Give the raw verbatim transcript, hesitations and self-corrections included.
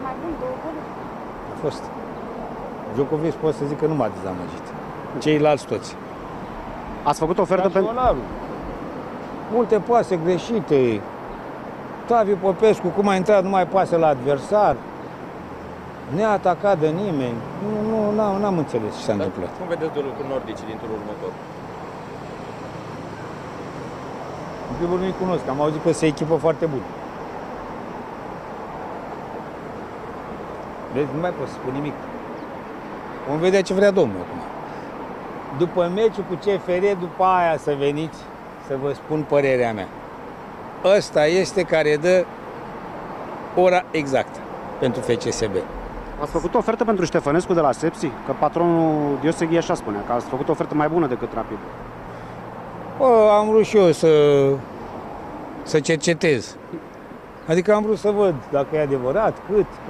mai bun, două goluri. A fost. Djokovic pot să zic că nu m-a dezamăgit. Ceilalți toți. Ați făcut ofertă pentru... Multe pase greșite. Tavi Popescu, cum a intrat, nu mai pase la adversar. Ne-a atacat de nimeni. Nu, nu, n-am înțeles ce s-a întâmplat. Cum vedeți duelul cu Nordici din turul următor? În primul rând nu-i cunosc, am auzit că se echipă foarte bun. Vezi, nu mai pot să spun nimic. Vom vedea ce vrea domnul acum. După meciul cu C F R, după aia să veniți să vă spun părerea mea. Ăsta este care dă ora exactă pentru F C S B. Ați făcut o ofertă pentru Ștefănescu de la Sepsi? Că patronul Dioseghi așa spunea, că ați făcut o ofertă mai bună decât Rapid. Bă, am vrut și eu să, să cercetez. Adică am vrut să văd dacă e adevărat, cât,